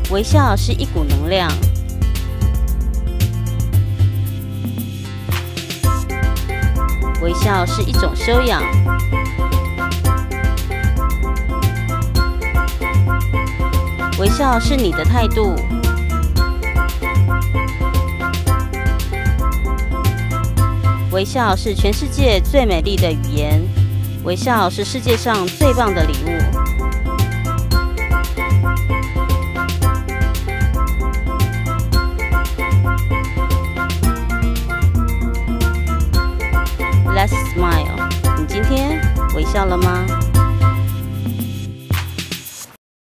微笑是一股能量。微笑是一种修养。微笑是你的态度。微笑是全世界最美丽的语言。微笑是世界上最棒的礼物。